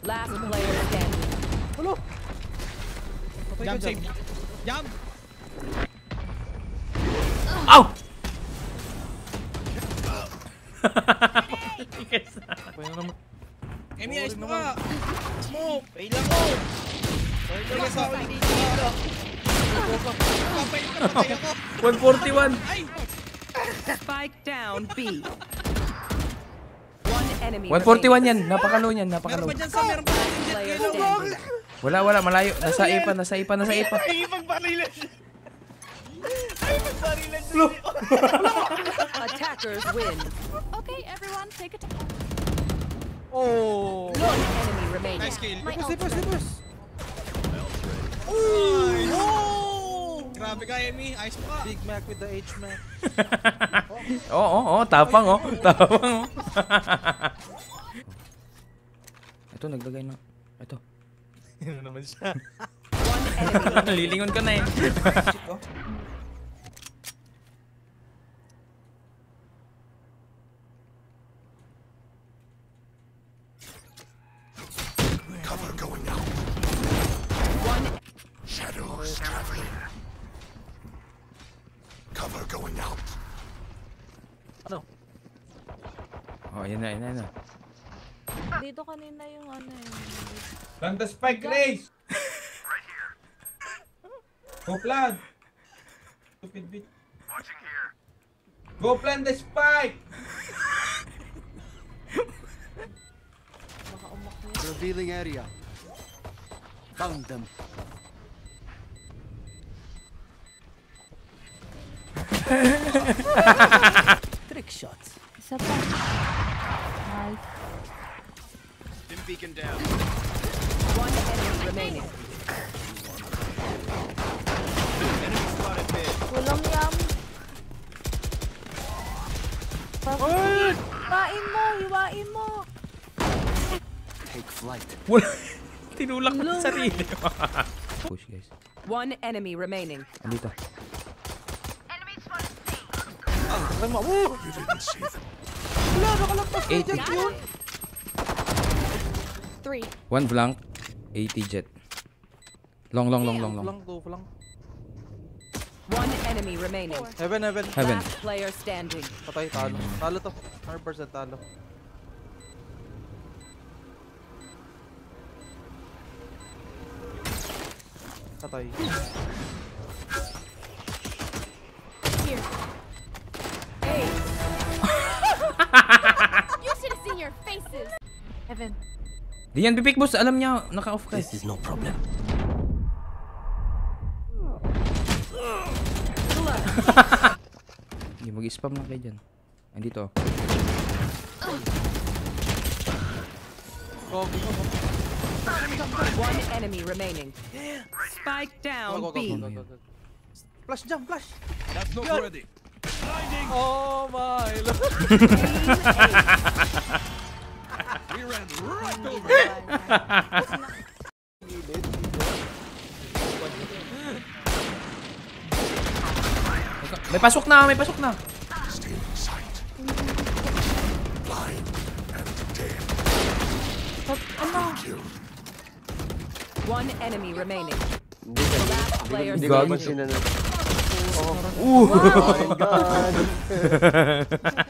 Last player standing. Hello. Jump safe. Jump. Ow! Emi, ayos mo ka. Smoke. Pay lang mo. Pay lang sa akin dito. Papayin ka, patay ako. 141. Ay! Spike down B. One enemy 141 yan. Napakalow niyan. Meron Napakalow. pa dyan sa meron pa dyan jet player yellow. standing. Wala. Malayo. Nasa ipa. Nasa ipa. Ay, pagbarilan siya. Ay, pagbarilan siya. Attackers win. Okay, everyone, take a Oh. One enemy remaining. Nice kill. Slippers. Nice. Oh! Grabe ka, Emi. Ayos mo ka. Big Mac with the H Mac. Oo. Tapang, oh. Tapang, oh. Ito, naglagay na. Ito. Ano naman siya? One enemy. Lilingon ka na eh. Cover going out. One Shadows traveling. Cover going out. Ano? Oh, yan na. Dito kanina yung ano eh. Plant the spike, Grace! Go plant! Stupid bitch. Go plant the spike! Baka umakli. Revealing area. Found them. Trick shots. Isa pa. Nice. Dim beacon down. One enemy remaining. Enemy spotted mid. Walang yam. Hiwain mo. Take flight. Wala. Tinulak ko sa sarili. Push, guys. One enemy remaining. Andito. You didn't see them. Wala, nakalagpas na 80. dyan yun. 3. One flank. 80 jet. Long. Flang. One enemy remaining. Heaven. Heaven. Last player standing. Patay, talo. Talo to. 100% talo. Patay. Here. Hey. You should have seen your faces. Heaven. Di yan pipik boss. Alam niya. Naka-off ka. This is no problem. Hindi, mag-spam lang kayo dyan. Andito. One enemy remaining. Spike down B. Go. Flash jump, flash. That's not Good. ready. Blinding. Oh my lord. We ran right over. May pasok na. Still in sight. Blind and dead. Killed. One enemy remaining. Last player Gago. standing. Oh my god.